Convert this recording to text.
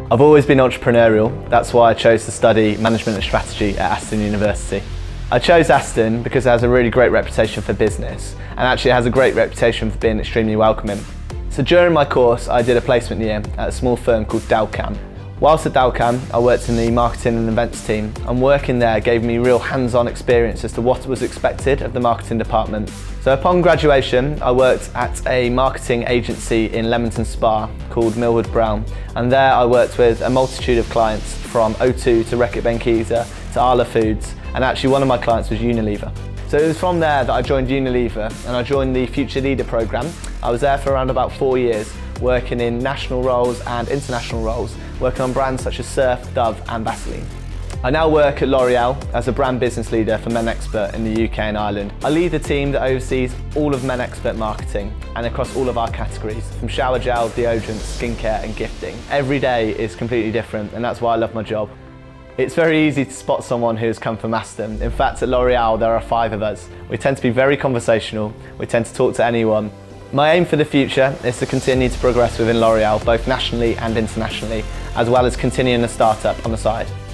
I've always been entrepreneurial, that's why I chose to study management and strategy at Aston University. I chose Aston because it has a really great reputation for business and actually it has a great reputation for being extremely welcoming. So during my course I did a placement year at a small firm called Dalcam. Whilst at Dalcam I worked in the marketing and events team, and working there gave me real hands-on experience as to what was expected of the marketing department. So upon graduation I worked at a marketing agency in Leamington Spa called Millward Brown, and there I worked with a multitude of clients from O2 to Reckitt Benckiser to Arla Foods, and actually one of my clients was Unilever. So it was from there that I joined Unilever and I joined the Future Leader programme. I was there for around about 4 years, working in national roles and international roles, working on brands such as Surf, Dove and Vaseline. I now work at L'Oreal as a brand business leader for Men Expert in the UK and Ireland. I lead the team that oversees all of Men Expert marketing and across all of our categories, from shower gel, deodorant, skincare and gifting. Every day is completely different and that's why I love my job. It's very easy to spot someone who has come from Aston. In fact, at L'Oreal there are 5 of us. We tend to be very conversational, we tend to talk to anyone. My aim for the future is to continue to progress within L'Oreal, both nationally and internationally, as well as continuing a startup on the side.